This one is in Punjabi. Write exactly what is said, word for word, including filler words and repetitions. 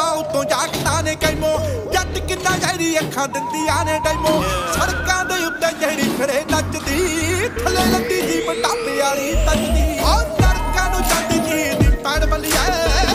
ਉਤੋਂ ਜਾਗਦਾ ਨੇ ਕੈਮੋ ਜੱਟ ਕਿੰਨਾ ਜ਼ਹਿਰੀ ਅੱਖਾਂ ਦਿੰਦੀਆਂ ਨੇ ਡੈਮੋ ਸੜਕਾਂ ਦੇ ਉੱਤੇ ਜਿਹੜੀ